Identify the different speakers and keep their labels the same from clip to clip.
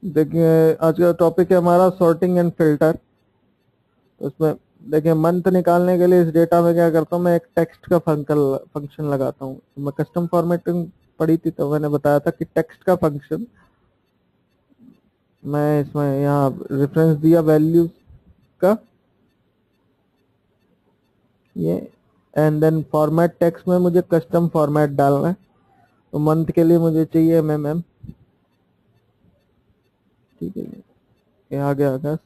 Speaker 1: देखिए आज का टॉपिक है हमारा सॉर्टिंग एंड फिल्टर। तो उसमें देखिए मंथ निकालने के लिए इस डेटा में क्या करता हूँ, मैं एक टेक्स्ट का फंक्शन लगाता हूँ। तो मैं कस्टम फॉर्मेटिंग पढ़ी थी तो मैंने बताया था कि टेक्स्ट का फंक्शन मैं इसमें यहाँ रेफरेंस दिया वैल्यूज का ये, एंड देन फॉर्मेट टेक्स्ट में मुझे कस्टम फॉर्मेट डालना है। तो मंथ के लिए मुझे चाहिए एमएमएम, ठीक है। ये आ गया अगस्त,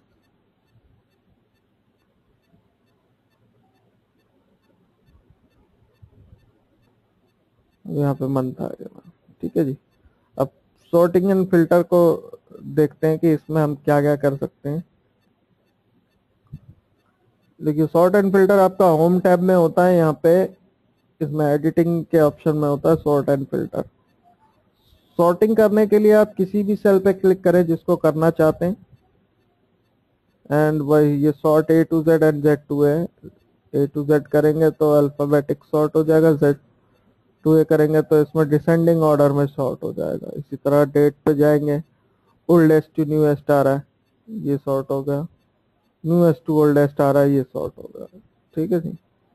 Speaker 1: यहाँ पे मंथ आ गया, ठीक है जी। अब सॉर्टिंग एंड फिल्टर को देखते हैं कि इसमें हम क्या क्या कर सकते हैं। देखिए सॉर्ट एंड फिल्टर आपका होम टैब में होता है, यहाँ पे इसमें एडिटिंग के ऑप्शन में होता है सॉर्ट एंड फिल्टर। सॉर्टिंग करने के लिए आप किसी भी सेल पे क्लिक करें जिसको करना चाहते हैं, एंड वही ये sort A to Z and Z to है। ए टू जेड करेंगे तो अल्फाबेटिक सॉर्ट हो जाएगा, जेड टू ए करेंगे तो इसमें डिसेंडिंग ऑर्डर में सॉर्ट हो जाएगा। इसी तरह डेट पे जाएंगे, ओल्डेस्ट टू न्यूएस्ट आ रहा है, ये सॉर्ट हो गया। न्यूएस्ट टू ओल्डेस्ट आ रहा है, ये सॉर्ट हो गया, ठीक है जी।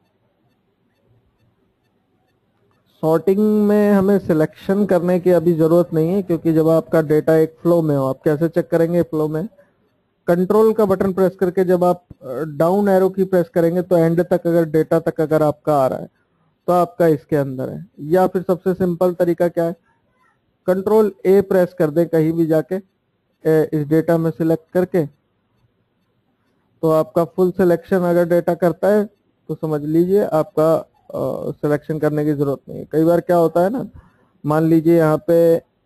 Speaker 1: सॉर्टिंग में हमें सिलेक्शन करने की अभी जरूरत नहीं है, क्योंकि जब आपका डेटा एक फ्लो में हो, आप कैसे चेक करेंगे फ्लो में? कंट्रोल का बटन प्रेस करके जब आप डाउन एरो की प्रेस करेंगे तो एंड तक अगर डेटा तक अगर आपका आ रहा है तो आपका इसके अंदर है। या फिर सबसे सिंपल तरीका क्या है, कंट्रोल ए प्रेस कर दें कहीं भी जाके इस डेटा में सिलेक्ट करके, तो आपका फुल सिलेक्शन अगर डेटा करता है तो समझ लीजिए आपका सिलेक्शन करने की जरूरत नहीं है। कई बार क्या होता है ना, मान लीजिए यहाँ पे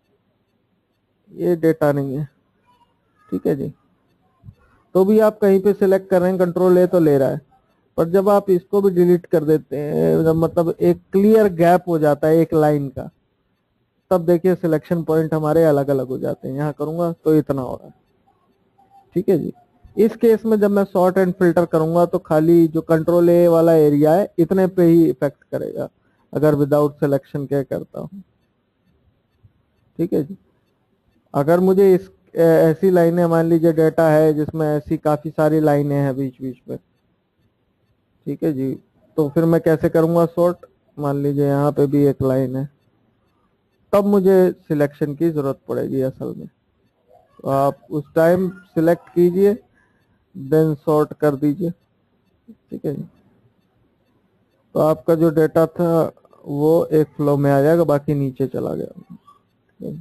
Speaker 1: ये डेटा नहीं है, ठीक है जी, तो भी आप कहीं पे सिलेक्ट कर रहे हैं, कंट्रोल ए तो ले रहा है, पर जब आप इसको भी डिलीट कर देते हैं, मतलब एक क्लियर गैप हो जाता है एक लाइन का, तब देखिए सिलेक्शन पॉइंट हमारे अलग अलग हो जाते हैं। यहाँ करूंगा तो इतना हो रहा है, ठीक है जी। इस केस में जब मैं सॉर्ट एंड फिल्टर करूंगा तो खाली जो कंट्रोल ए वाला एरिया है इतने पे ही इफेक्ट करेगा, अगर विदाउट सिलेक्शन क्या करता हूं, ठीक है जी। अगर मुझे इस ऐसी लाइनें, मान लीजिए डेटा है जिसमें ऐसी काफी सारी लाइनें हैं बीच बीच में, ठीक है जी, तो फिर मैं कैसे करूंगा सॉर्ट? मान लीजिए यहाँ पे भी एक लाइन है, तब मुझे सिलेक्शन की जरूरत पड़ेगी असल में। तो आप उस टाइम सिलेक्ट कीजिए, देन सॉर्ट कर दीजिए, ठीक है जी। तो आपका जो डेटा था वो एक फ्लो में आ जाएगा, बाकी नीचे चला गया।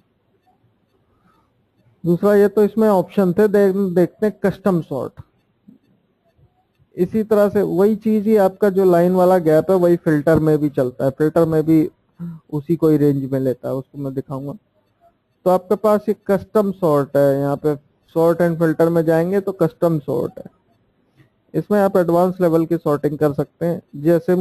Speaker 1: दूसरा ये तो इसमें ऑप्शन थे, देखते हैं कस्टम सॉर्ट। इसी तरह से वही चीज ही आपका जो लाइन वाला गैप है वही फिल्टर में भी चलता है, फिल्टर में भी उसी को ही रेंज में लेता है, उसको मैं दिखाऊंगा। तो आपके पास एक कस्टम सॉर्ट है, यहाँ पे सॉर्ट एंड फिल्टर में जाएंगे तो कस्टम सॉर्ट है। इसमें आप एडवांस लेवल की सॉर्टिंग कर सकते हैं। जैसे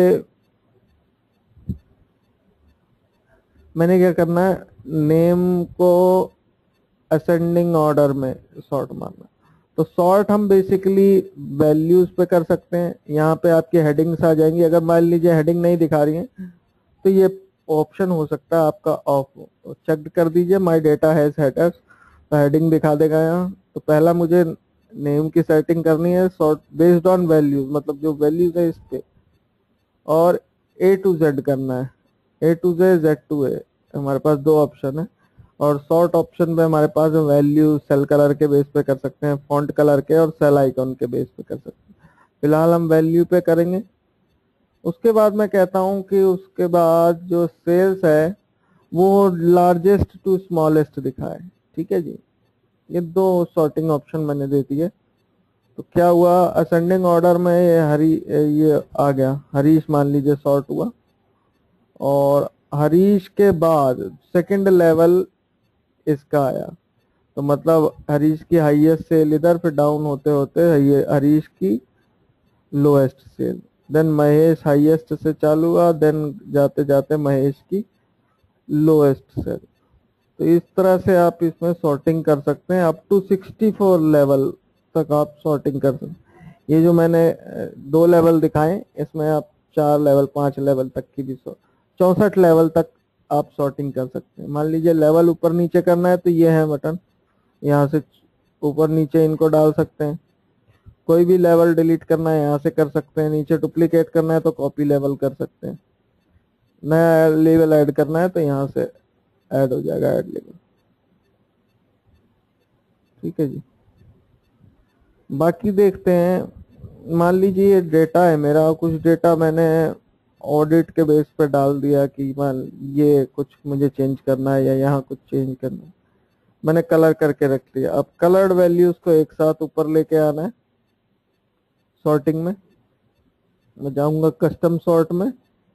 Speaker 1: मैंने क्या करना है, नेम को असेंडिंग ऑर्डर में सॉर्ट मारना। तो सॉर्ट हम बेसिकली वैल्यूज पे कर सकते हैं। यहाँ पे आपकी हेडिंग्स आ जाएंगी, अगर मान लीजिए हेडिंग नहीं दिखा रही है तो ये ऑप्शन हो सकता है आपका ऑफ हो, तो चेक कर दीजिए माय डेटा हैज हेडर्स, तो हेडिंग दिखा देगा यहाँ। तो पहला मुझे नेम की सेटिंग करनी है सॉर्ट बेस्ड ऑन वैल्यूज, मतलब जो वैल्यूज है इस पे, और ए टू जेड करना है, A to Z Z to A. हमारे पास दो ऑप्शन है, और सॉर्ट ऑप्शन में हमारे पास वैल्यू सेल कलर के बेस पे कर सकते हैं, फॉन्ट कलर के और सेल आइकॉन के बेस पे कर सकते हैं। फिलहाल हम वैल्यू पे करेंगे। उसके बाद मैं कहता हूं कि उसके बाद जो सेल्स है वो लार्जेस्ट टू स्मॉलेस्ट दिखाए, ठीक है जी। ये दो सॉर्टिंग ऑप्शन मैंने दे दिए। तो क्या हुआ, असेंडिंग ऑर्डर में ये आ गया, हरीश मान लीजिए सॉर्ट हुआ, और हरीश के बाद सेकंड लेवल इसका आया। तो मतलब हरीश की हाईएस्ट सेल इधर, फिर डाउन होते होते हरीश की lowest cell, then Mahesh highest से चालू हुआ, देन जाते जाते महेश की लोएस्ट सेल। तो इस तरह से आप इसमें सॉर्टिंग कर सकते हैं, अप टू 64 लेवल तक आप सॉर्टिंग कर सकते हैं। ये जो मैंने दो लेवल दिखाए, इसमें आप 4 लेवल 5 लेवल तक की भी 64 लेवल तक आप सॉर्टिंग कर सकते हैं। मान लीजिए लेवल ऊपर नीचे करना है तो ये है बटन, यहाँ से ऊपर नीचे इनको डाल सकते हैं। कोई भी लेवल डिलीट करना है यहाँ से कर सकते हैं, नीचे डुप्लीकेट करना है तो कॉपी लेवल कर सकते हैं, नया लेवल ऐड करना है तो यहाँ से ऐड हो जाएगा ऐड लेवल। ठीक है जी। बाकी देखते हैं, मान लीजिए ये डेटा है मेरा, कुछ डेटा मैंने ऑडिट के बेस पे डाल दिया कि मान ये कुछ मुझे चेंज करना है या यहाँ कुछ चेंज करना है, मैंने कलर करके रख लिया। अब कलर्ड वैल्यूज को एक साथ ऊपर लेके आना है सॉर्टिंग में। मैं जाऊंगा कस्टम सॉर्ट में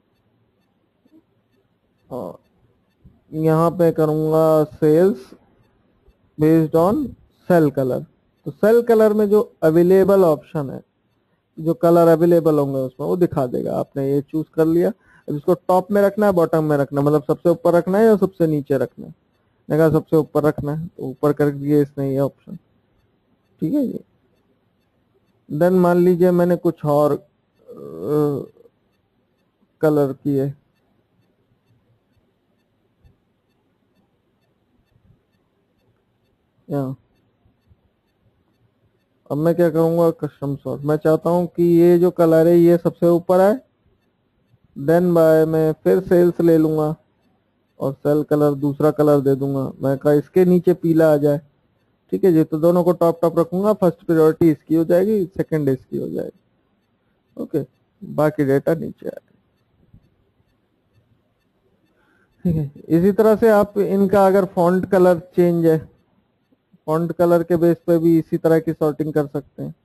Speaker 1: और यहाँ पे करूंगा cells based on cell colour. तो सेल कलर में जो अवेलेबल ऑप्शन है, जो कलर अवेलेबल होंगे उसमें वो दिखा देगा। आपने ये चूज कर लिया, अब इसको टॉप में रखना है बॉटम में रखना है, मतलब सबसे ऊपर रखना है या सबसे नीचे रखना है। मैंने कहा सबसे ऊपर रखना है तो ऊपर कर दिए इसने ये ऑप्शन। ठीक है जी। देन मान लीजिए मैंने कुछ और कलर किए, यहाँ अब मैं क्या करूंगा कस्टम सॉर्ट। मैं चाहता हूं कि ये जो कलर है ये सबसे ऊपर है, देन बाय मैं फिर सेल्स ले लूंगा और सेल कलर दूसरा कलर दे दूंगा। मैं कहा इसके नीचे पीला आ जाए। ठीक है जी। तो दोनों को टॉप टॉप रखूंगा, फर्स्ट प्रायोरिटी इसकी हो जाएगी, सेकंड इसकी हो जाएगी। ओके, बाकी डेटा नीचे आएगा। ठीक है। इसी तरह से आप इनका अगर फॉन्ट कलर चेंज है, फॉन्ट कलर के बेस पे भी इसी तरह की सॉर्टिंग कर सकते हैं।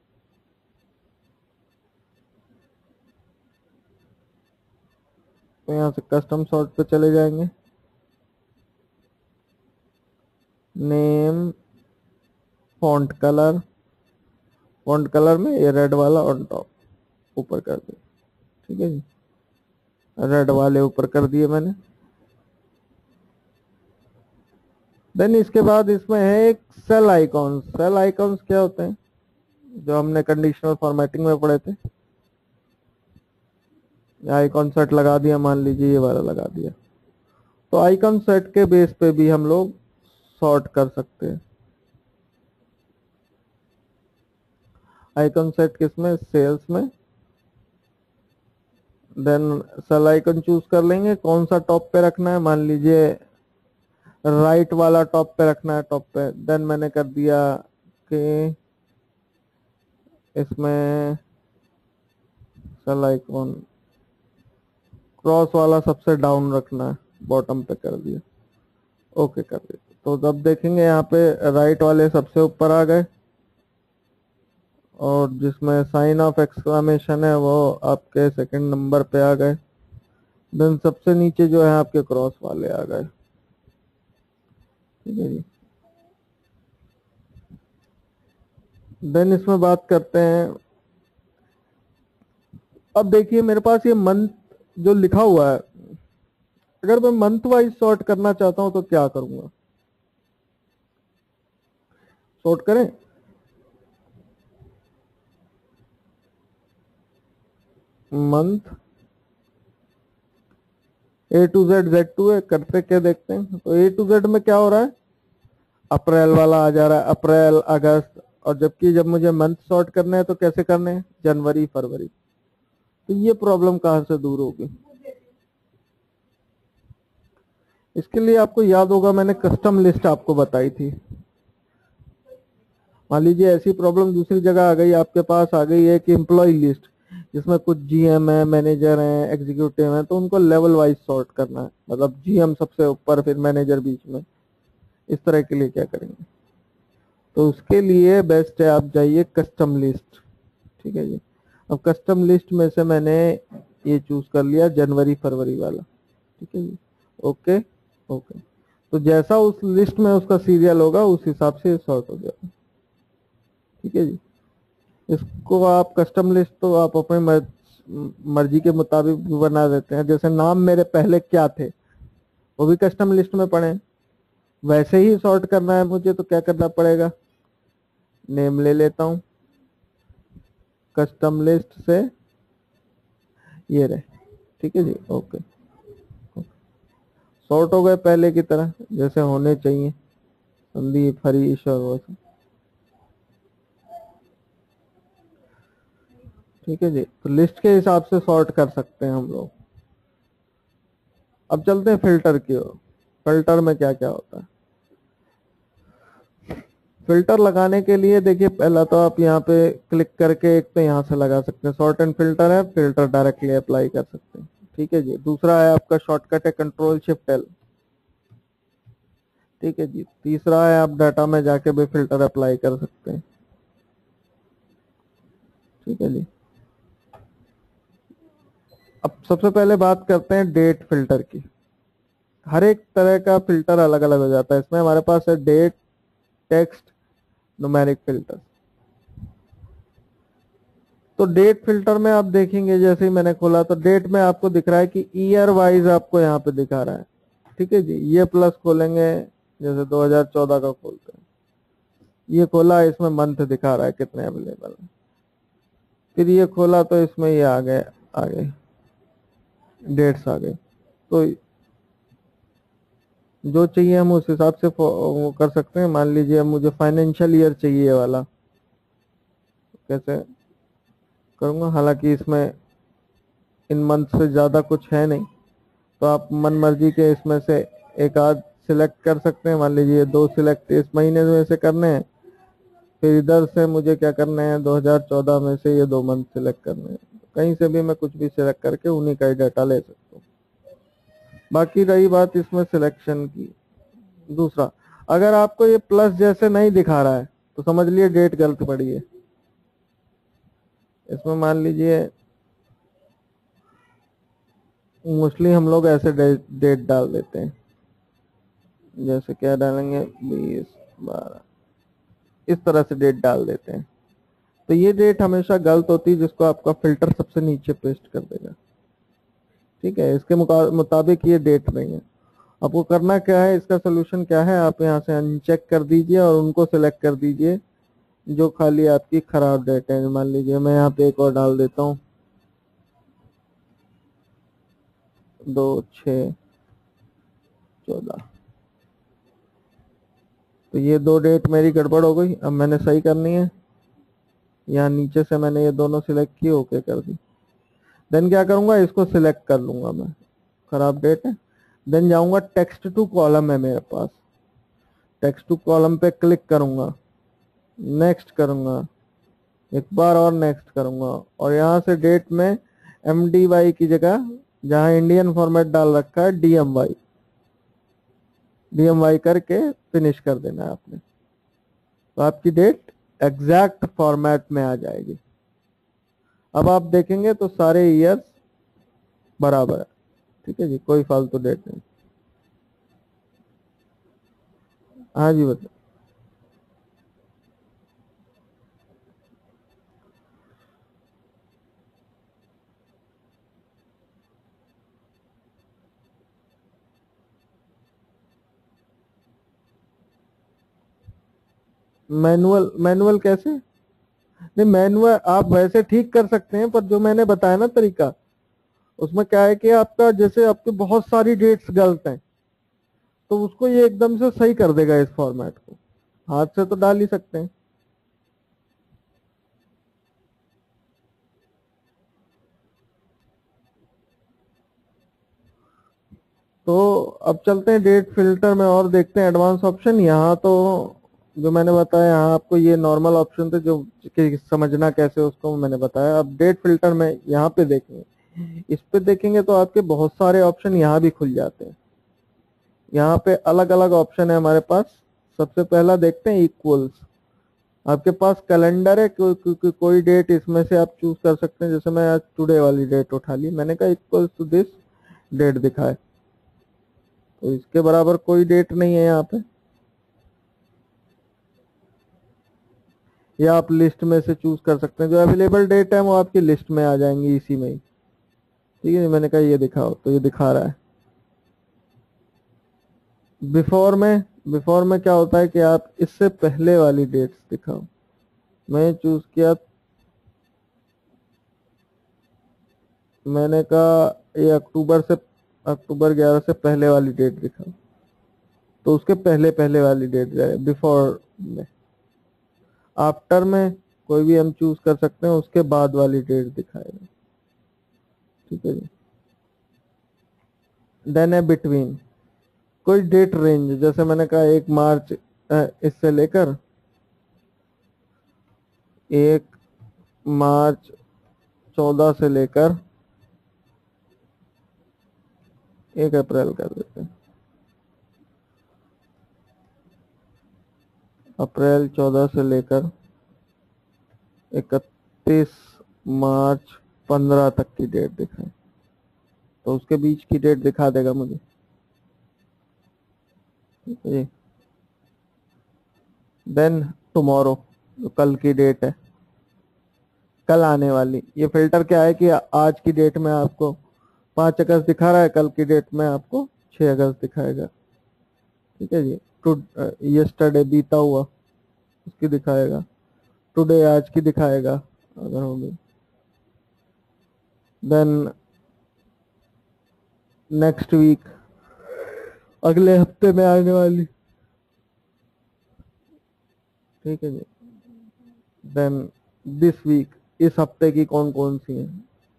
Speaker 1: तो यहाँ से कस्टम सॉर्ट पे चले जाएंगे, name, font colour, font colour में ये रेड वाला ऑन टॉप ऊपर कर दिया। ठीक है जी, रेड वाले ऊपर कर दिए मैंने। देन इसके बाद इसमें है एक सेल आइकॉन्स। सेल आइकॉन्स क्या होते हैं, जो हमने कंडीशनल फॉर्मेटिंग में पढ़े थे। आइकॉन सेट लगा दिया, मान लीजिए ये वाला लगा दिया, तो आइकॉन सेट के बेस पे भी हम लोग सॉर्ट कर सकते हैं। आइकॉन सेट किसमें, सेल्स में। देन सेल आइकन चूज कर लेंगे कौन सा टॉप पे रखना है, मान लीजिए राइट वाला टॉप पे रखना है, टॉप पे। देन मैंने कर दिया कि इसमें सेल आइकन क्रॉस वाला सबसे डाउन रखना है, बॉटम पे कर दिया, ओके कर दिया। तो जब देखेंगे यहाँ पे राइट वाले सबसे ऊपर आ गए और जिसमें साइन ऑफ एक्सक्लामेशन है वो आपके सेकंड नंबर पे आ गए। देन सबसे नीचे जो है आपके क्रॉस वाले आ गए। ठीक है जी। देन इसमें बात करते हैं, अब देखिए मेरे पास ये मंथ जो लिखा हुआ है, अगर मैं मंथ वाइज सॉर्ट करना चाहता हूं तो क्या करूंगा, सॉर्ट करें। Month A to Z, Z to A करते क्या देखते हैं। तो A to Z में क्या हो रहा है, अप्रैल वाला आ जा रहा है, अप्रैल अगस्त। और जबकि जब मुझे मंथ सॉर्ट करना है तो कैसे करने हैं, जनवरी फरवरी। तो ये प्रॉब्लम कहां से दूर होगी, इसके लिए आपको याद होगा मैंने कस्टम लिस्ट आपको बताई थी। मान लीजिए ऐसी प्रॉब्लम दूसरी जगह आ गई, आपके पास आ गई है कि एम्प्लॉय लिस्ट जिसमें कुछ जीएम है, मैनेजर हैं, एग्जीक्यूटिव हैं, तो उनको लेवल वाइज सॉर्ट करना है, मतलब जीएम सबसे ऊपर फिर मैनेजर बीच में। इस तरह के लिए क्या करेंगे, तो उसके लिए बेस्ट है आप जाइए कस्टम लिस्ट। ठीक है जी। अब कस्टम लिस्ट में से मैंने ये चूज कर लिया जनवरी फरवरी वाला। ठीक है जी, ओके ओके। तो जैसा उस लिस्ट में उसका सीरियल होगा उस हिसाब से सॉर्ट हो जाएगा। ठीक है जी। इसको आप कस्टम लिस्ट तो आप अपने मर्जी के मुताबिक भी बना देते हैं। जैसे नाम मेरे पहले क्या थे वो भी कस्टम लिस्ट में पड़े, वैसे ही सॉर्ट करना है मुझे तो क्या करना पड़ेगा, नेम ले लेता हूं कस्टम लिस्ट से, ये रहे। ठीक है जी, ओके। सॉर्ट हो गए पहले की तरह जैसे होने चाहिए। संदीप, हरीश और वो सब। ठीक है जी, तो लिस्ट के हिसाब से सॉर्ट कर सकते हैं हम लोग। अब चलते हैं फिल्टर की ओर। फिल्टर में क्या क्या होता है। फिल्टर लगाने के लिए देखिए, पहला तो आप यहाँ पे क्लिक करके एक तो यहाँ से लगा सकते हैं, सॉर्ट एंड फिल्टर है, फिल्टर डायरेक्टली अप्लाई कर सकते हैं। ठीक है जी। दूसरा है आपका शॉर्टकट है कंट्रोल शिफ्ट एल। ठीक है जी। तीसरा है आप डाटा में जाके भी फिल्टर अप्लाई कर सकते हैं। ठीक है जी। अब सबसे पहले बात करते हैं डेट फिल्टर की। हर एक तरह का फिल्टर अलग अलग हो जाता है। इसमें हमारे पास है डेट, टेक्स्ट, न्यूमेरिक फिल्टर। तो डेट फिल्टर में आप देखेंगे, जैसे ही मैंने खोला तो डेट में आपको दिख रहा है कि ईयर वाइज आपको यहाँ पे दिखा रहा है। ठीक है जी। ये प्लस खोलेंगे, जैसे 2014 का खोलते हैं, ये खोला, इसमें मंथ दिखा रहा है कितने अवेलेबल है। फिर ये खोला तो इसमें ये आ गए डेट्स आ गए। तो जो चाहिए हम उस हिसाब से वो कर सकते हैं। मान लीजिए मुझे फाइनेंशियल ईयर चाहिए ये वाला, कैसे करूंगा, हालांकि इसमें इन मंथ से ज्यादा कुछ है नहीं, तो आप मन मर्जी के इसमें से एक आध सिलेक्ट कर सकते हैं। मान लीजिए दो सिलेक्ट इस महीने में से करने हैं, फिर इधर से मुझे क्या करना है, 2014 में से ये 2 मंथ सिलेक्ट करने हैं। कहीं से भी मैं कुछ भी सिलेक्ट करके उन्हीं का ही डाटा ले सकता हूँ। बाकी रही बात इसमें सिलेक्शन की। दूसरा, अगर आपको ये प्लस जैसे नहीं दिखा रहा है तो समझ लिए डेट गलत पड़ी है। इसमें मान लीजिए मोस्टली हम लोग ऐसे डेट डाल देते हैं, जैसे क्या डालेंगे, 20/12, इस तरह से डेट डाल देते हैं। तो ये डेट हमेशा गलत होती है, जिसको आपका फिल्टर सबसे नीचे पेस्ट कर देगा। ठीक है, इसके मुताबिक ये डेट नहीं है। आपको करना क्या है, इसका सोल्यूशन क्या है, आप यहाँ से अनचेक कर दीजिए और उनको सिलेक्ट कर दीजिए जो खाली आपकी खराब डेट है। मान लीजिए मैं यहाँ पे एक और डाल देता हूँ, 2/6/14। तो ये 2 डेट मेरी गड़बड़ हो गई, अब मैंने सही करनी है। यहाँ नीचे से मैंने ये दोनों सिलेक्ट किए, ओके कर दी। देन क्या करूंगा, इसको सिलेक्ट कर लूंगा मैं, खराब डेट है। देन जाऊंगा, टेक्स्ट टू कॉलम है मेरे पास, टेक्स्ट टू कॉलम पे क्लिक करूंगा, नेक्स्ट करूंगा, एक बार और नेक्स्ट करूंगा, और यहाँ से डेट में MDY की जगह, जहां इंडियन फॉर्मेट डाल रखा है, DMY करके फिनिश कर देना है आपने। तो आपकी डेट एग्जैक्ट फॉर्मेट में आ जाएगी। अब आप देखेंगे तो सारे ईयर्स बराबर है। ठीक है जी, कोई फालतू डेट नहीं। हाँ जी बताइए। मैनुअल मैनुअल कैसे? नहीं, मैनुअल आप वैसे ठीक कर सकते हैं, पर जो मैंने बताया ना तरीका, उसमें क्या है कि आपका जैसे आपके बहुत सारी डेट्स गलत हैं, तो उसको ये एकदम से सही कर देगा इस फॉर्मेट को। हाथ से तो डाल ही सकते हैं। तो अब चलते हैं डेट फिल्टर में और देखते हैं एडवांस ऑप्शन। यहाँ तो जो मैंने बताया, यहाँ आपको ये नॉर्मल ऑप्शन थे जो कि समझना कैसे उसको मैंने बताया। अब डेट फिल्टर में यहाँ पे देखेंगे, इस पे देखेंगे तो आपके बहुत सारे ऑप्शन यहाँ भी खुल जाते हैं। यहाँ पे अलग अलग ऑप्शन है हमारे पास। सबसे पहला देखते हैं इक्वल्स। आपके पास कैलेंडर है, कोई डेट इसमें से आप चूज कर सकते हैं। जैसे मैं आज टुडे वाली डेट उठा ली, मैंने कहा इक्वल्स टू दिस डेट दिखाए, तो इसके बराबर कोई डेट नहीं है यहाँ पे। या आप लिस्ट में से चूज कर सकते हैं, जो अवेलेबल डेट है वो आपकी लिस्ट में आ जाएंगी इसी में ही। ठीक है, मैंने कहा ये दिखाओ, तो ये दिखा रहा है। बिफोर में क्या होता है कि आप इससे पहले वाली डेट्स दिखाओ। मैं चूज किया, मैंने कहा ये अक्टूबर 11 से पहले वाली डेट दिखाओ। तो उसके पहले पहले वाली डेट जाए, बिफोर में। आफ्टर में कोई भी हम चूज कर सकते हैं, उसके बाद वाली डेट दिखाएगा। ठीक है जी। देन है बिटवीन, कोई डेट रेंज, जैसे मैंने कहा 1 मार्च इससे लेकर 1 मार्च 14 से लेकर 1 अप्रैल कर देते हैं। अप्रैल 14 से लेकर 31 मार्च 15 तक की डेट दिखाए, तो उसके बीच की डेट दिखा देगा मुझे। ठीक है जी। देन टुमारो, जो कल की डेट है, कल आने वाली। ये फिल्टर क्या है कि आज की डेट में आपको 5 अगस्त दिखा रहा है, कल की डेट में आपको 6 अगस्त दिखाएगा। ठीक है जी। टू यस्टरडे बीता हुआ उसकी दिखाएगा, टुडे आज की दिखाएगा अगर होगी। देन नेक्स्ट वीक, अगले हफ्ते में आने वाली। ठीक है जी। देन दिस वीक, इस हफ्ते की कौन कौन सी है।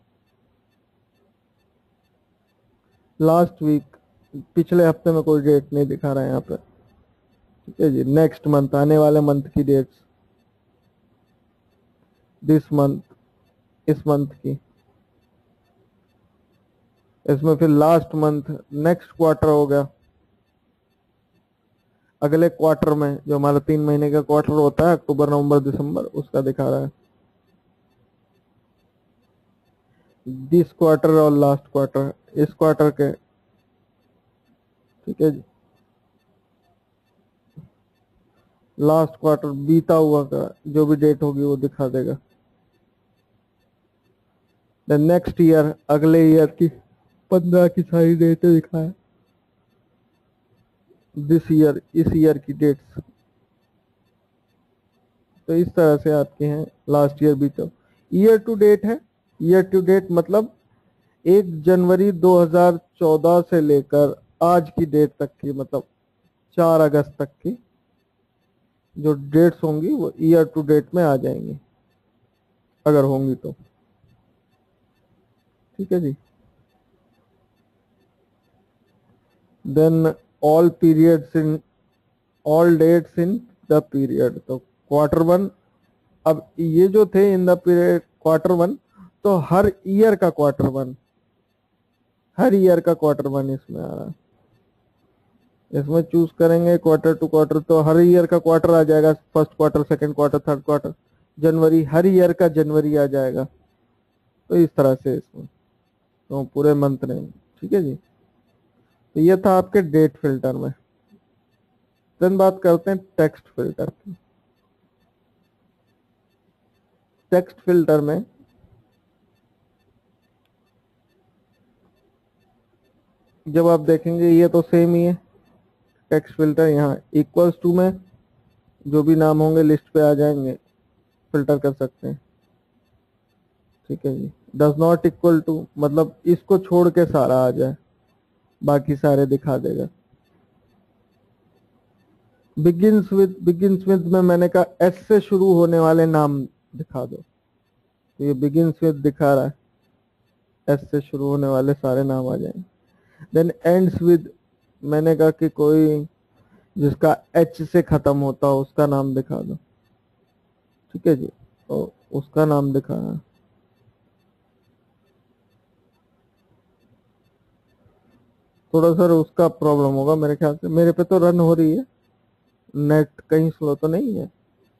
Speaker 1: लास्ट वीक, पिछले हफ्ते में कोई डेट नहीं दिखा रहा है यहाँ पे। ठीक है जी। नेक्स्ट मंथ, आने वाले मंथ की डेट्स। दिस मंथ, इस मंथ की। इसमें फिर लास्ट मंथ, नेक्स्ट क्वार्टर हो गया, अगले क्वार्टर में जो हमारा 3 महीने का क्वार्टर होता है, अक्टूबर नवंबर दिसंबर, उसका दिखा रहा है। दिस क्वार्टर और लास्ट क्वार्टर, इस क्वार्टर के। ठीक है जी। लास्ट क्वार्टर बीता हुआ का जो भी डेट होगी वो दिखा देगा। देन नेक्स्ट ईयर, अगले ईयर की 15 की सारी डेटें दिखाए। दिस ईयर, इस ईयर की डेट्स। तो इस तरह से आपके हैं लास्ट ईयर बीता। ईयर टू डेट है। ईयर टू डेट मतलब 1 जनवरी 2014 से लेकर आज की डेट तक की, मतलब 4 अगस्त तक की जो डेट्स होंगी वो ईयर टू डेट में आ जाएंगी, अगर होंगी तो। ठीक है जी। Then all periods in, all dates in the period, तो Q1। अब ये जो थे इन द पीरियड Q1, तो हर ईयर का Q1, हर ईयर का Q1 इसमें आ रहा है। इसमें चूज करेंगे क्वार्टर टू क्वार्टर, तो हर ईयर का क्वार्टर आ जाएगा, first quarter, second quarter, third quarter. जनवरी, हर ईयर का जनवरी आ जाएगा। तो इस तरह से इसमें तो पूरे मंथ नहीं। ठीक है जी। तो ये था आपके डेट फिल्टर में। देन बात करते हैं टेक्स्ट फिल्टर की। टेक्स्ट फिल्टर में जब आप देखेंगे ये तो सेम ही है। टेक्स्ट फिल्टर यहाँ इक्वल्स टू में जो भी नाम होंगे लिस्ट पे आ जाएंगे, फिल्टर कर सकते हैं। ठीक है जी। डज नॉट इक्वल टू मतलब इसको छोड़ के सारा आ जाए, बाकी सारे दिखा देगा। बिगिंस विद में मैंने कहा एस से शुरू होने वाले नाम दिखा दो, तो ये बिगिंस विद दिखा रहा है, एस से शुरू होने वाले सारे नाम आ जाएंगे। देन एंड्स विद, मैंने कहा कि कोई जिसका एच से खत्म होता हो उसका नाम दिखा दो। ठीक है जी। तो उसका नाम दिखा रहा है। थोड़ा सा उसका प्रॉब्लम होगा मेरे ख्याल से, मेरे पे तो रन हो रही है, नेट कहीं स्लो तो नहीं है।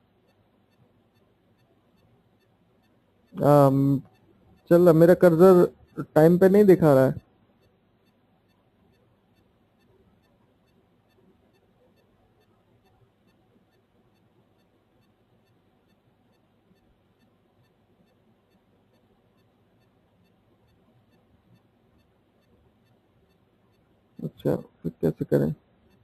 Speaker 1: चल रहा, मेरा कर्सर टाइम पे नहीं दिखा रहा है। अच्छा, फिर कैसे करें।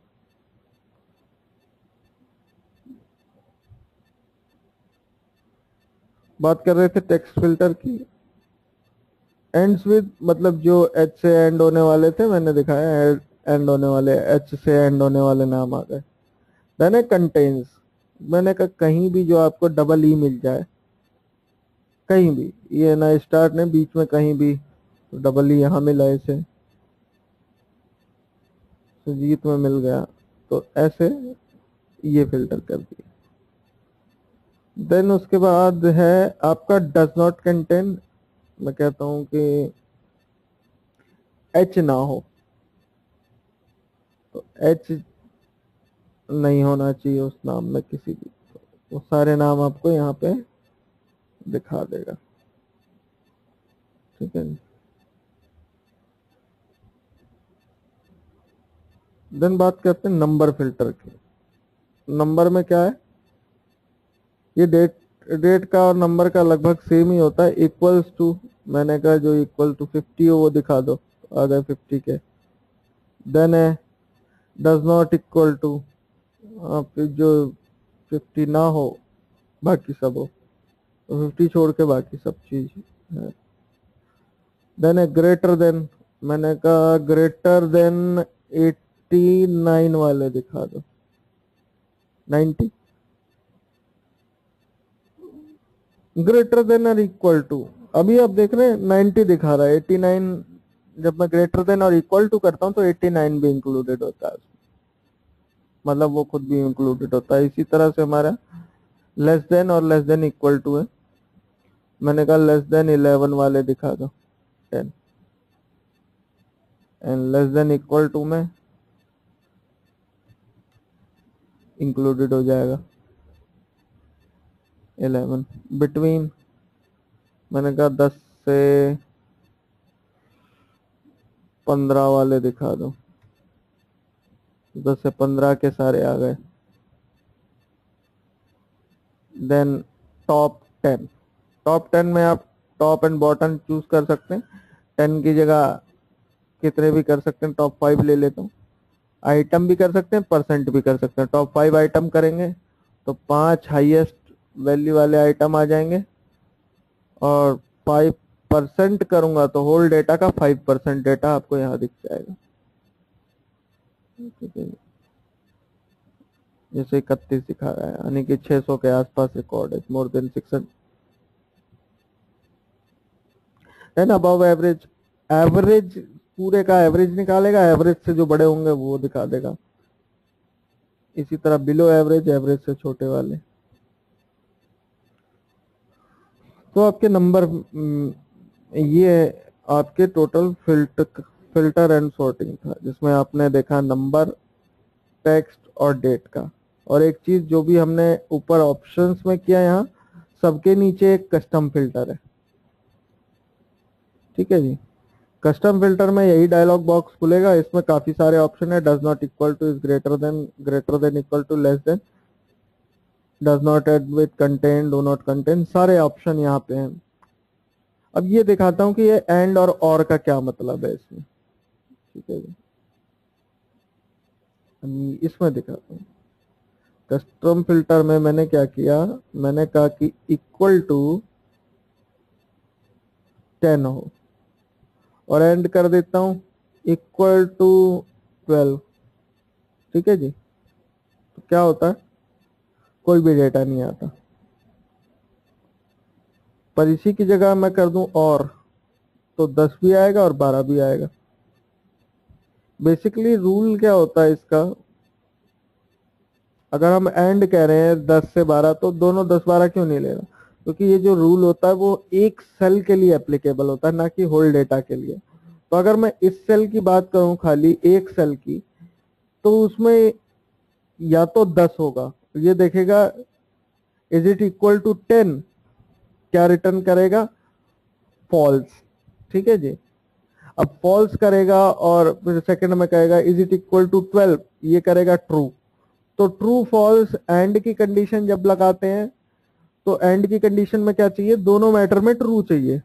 Speaker 1: बात कर रहे थे टेक्स्ट फिल्टर की। एंड्स विद मतलब जो एच से एंड होने वाले थे मैंने दिखाया, एंड होने वाले, एच से एंड होने वाले नाम आ गए। देन है कंटेन्स, मैंने कहा कहीं भी जो आपको डबल ई मिल जाए, कहीं भी, ये ना स्टार्ट ने बीच में कहीं भी, तो डबल ई यहाँ मिला इसे, सुजीत में मिल गया, तो ऐसे ये फिल्टर कर दिया। देन उसके बाद है आपका डज नॉट कंटेन, मैं कहता हूं कि एच ना हो, तो एच नहीं होना चाहिए उस नाम में किसी भी, तो वो सारे नाम आपको यहाँ पे दिखा देगा। ठीक है। देन बात करते हैं नंबर फिल्टर की। नंबर में क्या है, ये डेट, डेट का और नंबर का लगभग सेम ही होता है, इक्वल्स टू, मैंने कहा जो इक्वल टू 50 हो वो दिखा दो, आ गए 50 के। देन है डज नॉट इक्वल टू, आप जो 50 ना हो बाकी सब हो, तो 50 छोड़ के बाकी सब चीज है। देन है ग्रेटर देन, मैंने कहा ग्रेटर देन 89 वाले दिखा दो, 90, ग्रेटर देन और इक्वल टू, अभी आप देख रहे हैं 90 दिखा रहा है, 89 जब मैं ग्रेटर देन और इक्वल टू करता हूं तो 89 भी इंक्लूडेड होता है, मतलब वो खुद भी इंक्लूडेड होता है। इसी तरह से हमारा लेस देन और लेस देन इक्वल टू है, मैंने कहा लेस देन 11 वाले दिखा दो 10, and less than equal to में इंक्लूडेड हो जाएगा 11। बिटवीन मैंने कहा 10 से 15 वाले दिखा दो, 10 से 15 के सारे आ गए। देन टॉप 10, टॉप 10 में आप टॉप एंड बॉटम चूज कर सकते हैं, 10 की जगह कितने भी कर सकते हैं, टॉप 5 ले लेता हूँ। आइटम भी कर सकते हैं, परसेंट भी कर सकते हैं। टॉप 5 आइटम करेंगे तो 5 हाईएस्ट वैल्यू वाले आइटम आ जाएंगे, और 5% करूंगा तो होल डेटा का 5% डेटा आपको यहाँ दिख जाएगा। ठीक है, जैसे 31 दिखा रहा है, यानी कि 600 के आसपास रिकॉर्ड है, more than 600। Then above average, average पूरे का एवरेज निकालेगा, एवरेज से जो बड़े होंगे वो दिखा देगा। इसी तरह बिलो एवरेज, एवरेज से छोटे वाले। तो आपके नंबर, ये आपके टोटल फिल्टर एंड सॉर्टिंग था, जिसमें आपने देखा नंबर, टेक्स्ट और डेट का। और एक चीज जो भी हमने ऊपर ऑप्शंस में किया, यहाँ सबके नीचे एक कस्टम फिल्टर है। ठीक है जी, कस्टम फिल्टर में यही डायलॉग बॉक्स खुलेगा, इसमें काफी सारे ऑप्शन है, does not equal to, is greater than equal to, less than, does not end with content, do not content, सारे ऑप्शन यहाँ पे हैं। अब ये दिखाता हूँ कि ये एंड और का क्या मतलब है इसमें। ठीक है जी, इसमें दिखाता हूँ। कस्टम फिल्टर में मैंने क्या किया, मैंने कहा कि इक्वल टू 10 हो, और एंड कर देता हूं इक्वल टू 12। ठीक है जी, तो क्या होता है, कोई भी डेटा नहीं आता। पर इसी की जगह मैं कर दूं और, तो 10 भी आएगा और 12 भी आएगा। बेसिकली रूल क्या होता है इसका, अगर हम एंड कह रहे हैं 10 से 12, तो दोनों 10 12 क्यों नहीं ले रहा, क्योंकि ये जो रूल होता है वो एक सेल के लिए एप्लीकेबल होता है, ना कि होल डेटा के लिए। तो अगर मैं इस सेल की बात करूं, खाली एक सेल की, तो उसमें या तो 10 होगा, ये देखेगा इज इट इक्वल टू 10, क्या रिटर्न करेगा, फॉल्स। ठीक है जी, अब फॉल्स करेगा, और फिर सेकंड में कहेगा इज इट इक्वल टू 12, ये करेगा ट्रू। तो ट्रू फॉल्स एंड की कंडीशन जब लगाते हैं, तो एंड की कंडीशन में क्या चाहिए, दोनों मैटर में ट्रू चाहिए,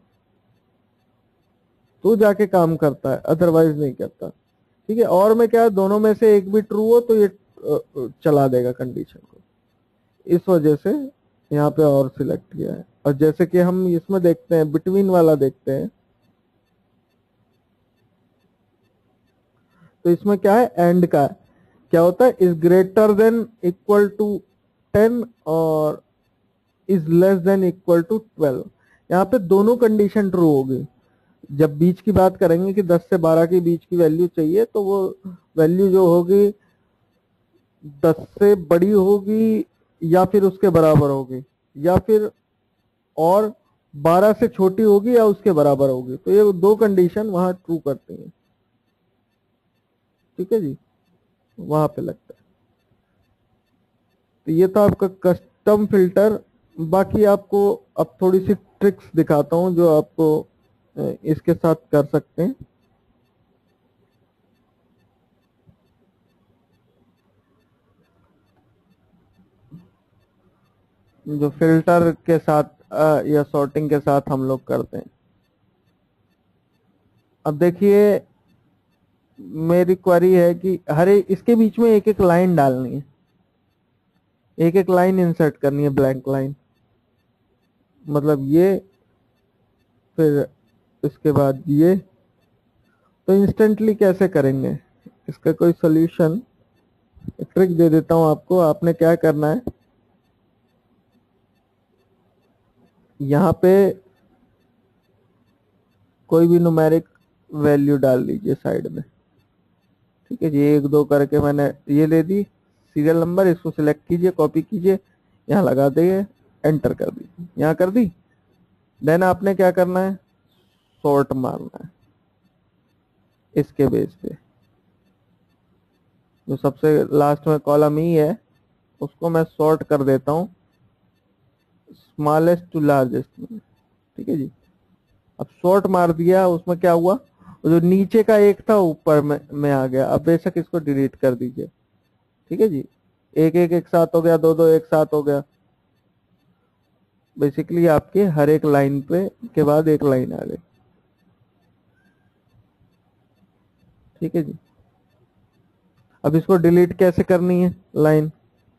Speaker 1: तो जाके काम करता है, अदरवाइज नहीं करता। ठीक है, और में क्या है, दोनों में से एक भी ट्रू हो तो ये चला देगा कंडीशन को, इस वजह से यहाँ पे और सिलेक्ट किया है। और जैसे कि हम इसमें देखते हैं, बिटवीन वाला देखते हैं, तो इसमें क्या है, एंड का है। क्या होता है, is greater than equal to 10 और is less than equal to 12। यहाँ पे दोनों कंडीशन ट्रू होगी। जब बीच की बात करेंगे कि 10 से 12 के बीच की वैल्यू चाहिए, तो वो वैल्यू जो होगी 10 से बड़ी होगी या फिर उसके बराबर होगी, या फिर और 12 से छोटी होगी या उसके बराबर होगी। तो ये दो कंडीशन वहां ट्रू करती हैं। ठीक है जी, वहां पे लगता है। तो ये था आपका कस्टम फिल्टर। बाकी आपको अब थोड़ी सी ट्रिक्स दिखाता हूं जो आपको इसके साथ कर सकते हैं। जो फिल्टर के साथ या सॉर्टिंग के साथ हम लोग करते हैं। अब देखिए, मेरी क्वेरी है कि हर इसके बीच में एक एक लाइन डालनी है, एक एक लाइन इंसर्ट करनी है, ब्लैंक लाइन। मतलब ये, फिर इसके बाद ये। तो इंस्टेंटली कैसे करेंगे इसका कोई सोल्यूशन, ट्रिक दे देता हूं आपको। आपने क्या करना है, यहाँ पे कोई भी न्यूमेरिक वैल्यू डाल लीजिए साइड में। ठीक है जी, 1 2 करके मैंने ये ले दी सीरियल नंबर। इसको सिलेक्ट कीजिए, कॉपी कीजिए, यहाँ लगा दिए, एंटर कर दीजिए, यहाँ कर दी। देन आपने क्या करना है, सॉर्ट मारना है इसके बेस पे। जो सबसे लास्ट में कॉलम ई है उसको मैं सॉर्ट कर देता हूँ स्मॉलेस्ट टू लार्जेस्ट में। ठीक है जी, अब सॉर्ट मार दिया, उसमें क्या हुआ, जो नीचे का एक था ऊपर में आ गया। अब बेशक इसको डिलीट कर दीजिए। ठीक है जी, एक एक एक साथ हो गया, दो दो एक साथ हो गया। बेसिकली आपके हर एक लाइन पे के बाद एक लाइन आ गई। ठीक है जी, अब इसको डिलीट कैसे करनी है लाइन,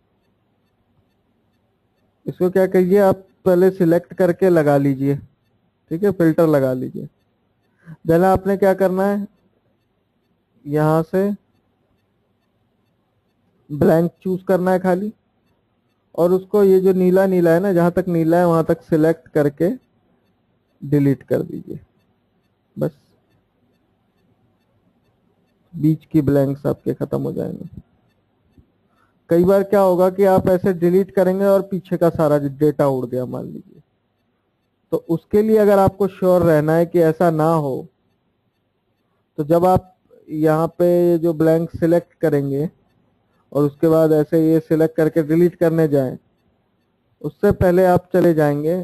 Speaker 1: इसको क्या करिए, आप पहले सिलेक्ट करके लगा लीजिए। ठीक है, फिल्टर लगा लीजिए। देन आपने क्या करना है, यहां से ब्लैंक चूज करना है खाली, और उसको ये जो नीला नीला है ना, जहां तक नीला है वहां तक सिलेक्ट करके डिलीट कर दीजिए। बस बीच की ब्लैंक्स आपके खत्म हो जाएंगे। कई बार क्या होगा कि आप ऐसे डिलीट करेंगे और पीछे का सारा डेटा उड़ गया मान लीजिए। तो उसके लिए अगर आपको श्योर रहना है कि ऐसा ना हो, तो जब आप यहाँ पे जो ब्लैंक सिलेक्ट करेंगे और उसके बाद ऐसे ये सिलेक्ट करके डिलीट करने जाएं, उससे पहले आप चले जाएंगे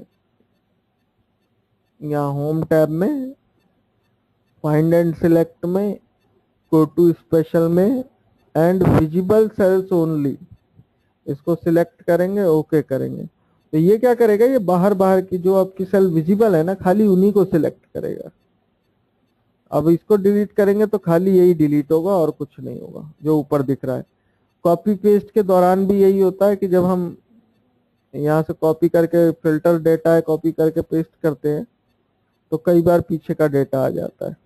Speaker 1: यहाँ होम टैब में, फाइंड एंड सिलेक्ट में, गो टू स्पेशल में, एंड विजिबल सेल्स ओनली, इसको सिलेक्ट करेंगे, ओके करेंगे। तो ये क्या करेगा, ये बाहर बाहर की जो आपकी सेल विजिबल है ना, खाली उन्हीं को सिलेक्ट करेगा। अब इसको डिलीट करेंगे तो खाली यही डिलीट होगा और कुछ नहीं होगा जो ऊपर दिख रहा है। कॉपी पेस्ट के दौरान भी यही होता है कि जब हम यहाँ से कॉपी करके, फिल्टर डेटा है कॉपी करके पेस्ट करते हैं, तो कई बार पीछे का डेटा आ जाता है।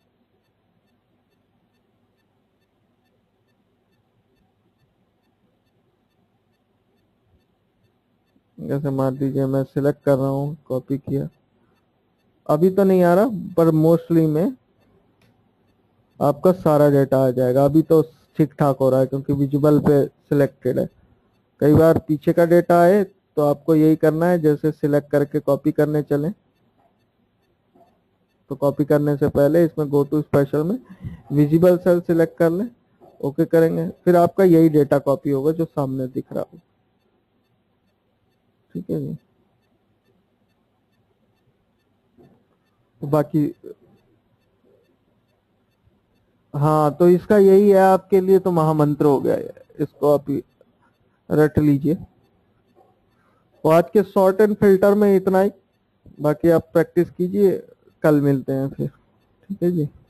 Speaker 1: जैसे मान लीजिए मैं सिलेक्ट कर रहा हूँ, कॉपी किया, अभी तो नहीं आ रहा पर मोस्टली में आपका सारा डेटा आ जाएगा। अभी तो ठीक ठाक हो रहा है क्योंकि विजिबल पे सिलेक्टेड है। कई बार पीछे का डेटा आए तो आपको यही करना है, जैसे सिलेक्ट करके कॉपी करने चले, तो कॉपी करने से पहले इसमें गो टू स्पेशल में विजिबल सेल सिलेक्ट कर लें, ओके करेंगे, फिर आपका यही डेटा कॉपी होगा जो सामने दिख रहा हो। ठीक है जी, तो बाकी हाँ, तो इसका यही है आपके लिए, तो महामंत्र हो गया है, इसको आप रट लीजिए। तो आज के शॉर्ट एंड फिल्टर में इतना ही, बाकी आप प्रैक्टिस कीजिए, कल मिलते हैं फिर। ठीक है जी।